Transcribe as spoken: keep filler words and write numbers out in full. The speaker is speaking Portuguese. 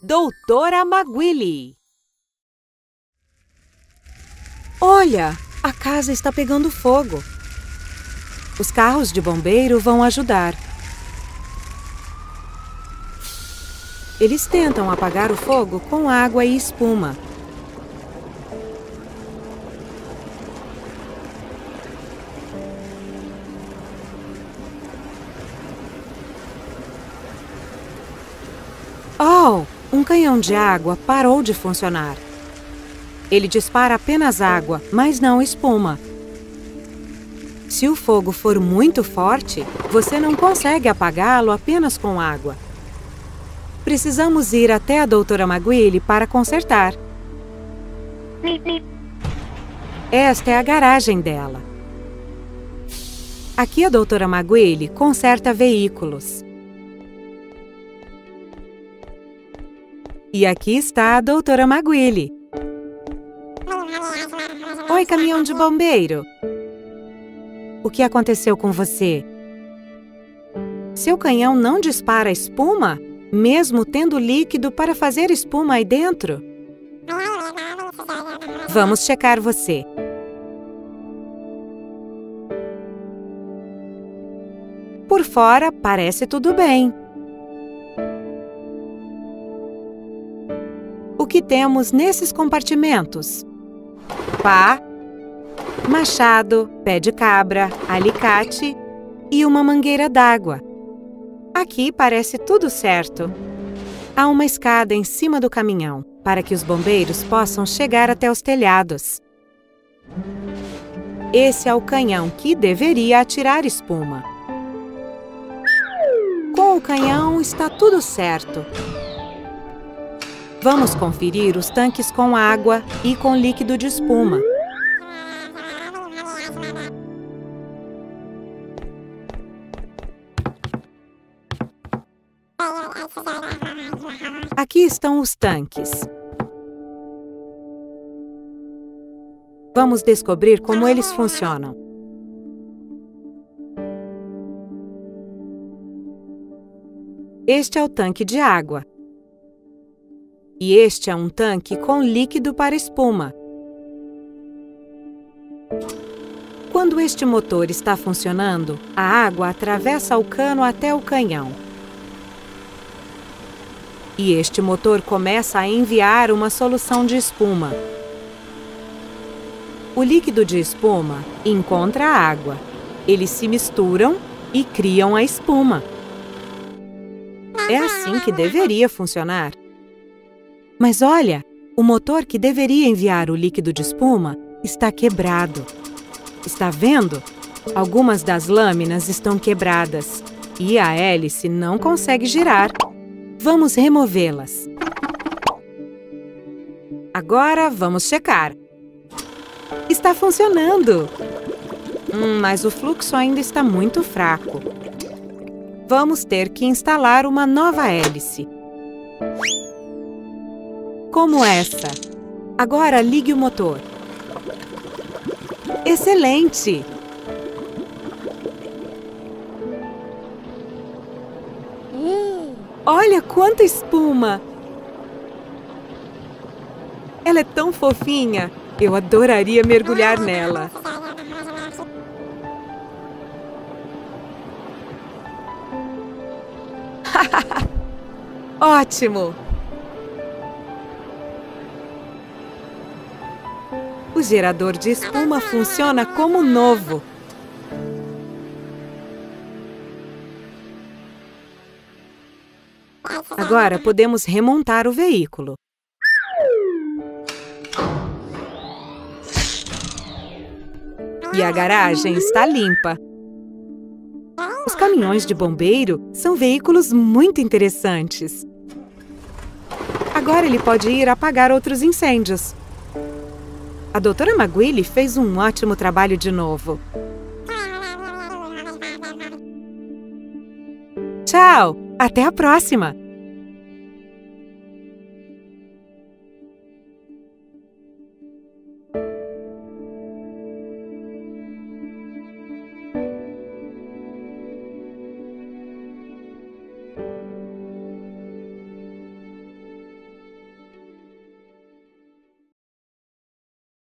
Doutora McGuile. Olha, a casa está pegando fogo. Os carros de bombeiro vão ajudar. Eles tentam apagar o fogo com água e espuma. Oh, um canhão de água parou de funcionar. Ele dispara apenas água, mas não espuma. Se o fogo for muito forte, você não consegue apagá-lo apenas com água. Precisamos ir até a doutora McGuile para consertar. Esta é a garagem dela. Aqui a doutora McGuile conserta veículos. E aqui está a doutora McGuile. Oi, caminhão de bombeiro. O que aconteceu com você? Seu canhão não dispara espuma, mesmo tendo líquido para fazer espuma aí dentro? Vamos checar você. Por fora, parece tudo bem. O que temos nesses compartimentos? Pá, machado, pé de cabra, alicate e uma mangueira d'água. Aqui parece tudo certo. Há uma escada em cima do caminhão para que os bombeiros possam chegar até os telhados. Esse é o canhão que deveria atirar espuma. Com o canhão está tudo certo. Vamos conferir os tanques com água e com líquido de espuma. Aqui estão os tanques. Vamos descobrir como eles funcionam. Este é o tanque de água. E este é um tanque com líquido para espuma. Quando este motor está funcionando, a água atravessa o cano até o canhão. E este motor começa a enviar uma solução de espuma. O líquido de espuma encontra a água. Eles se misturam e criam a espuma. É assim que deveria funcionar. Mas olha, o motor que deveria enviar o líquido de espuma está quebrado. Está vendo? Algumas das lâminas estão quebradas e a hélice não consegue girar. Vamos removê-las. Agora vamos checar. Está funcionando! Hum, mas o fluxo ainda está muito fraco. Vamos ter que instalar uma nova hélice. Como essa. Agora ligue o motor. Excelente! Olha quanta espuma! Ela é tão fofinha! Eu adoraria mergulhar nela. Ótimo! O gerador de espuma funciona como novo. Agora podemos remontar o veículo. E a garagem está limpa. Os caminhões de bombeiro são veículos muito interessantes. Agora ele pode ir apagar outros incêndios. A doutora McGuile fez um ótimo trabalho de novo. Tchau! Até a próxima!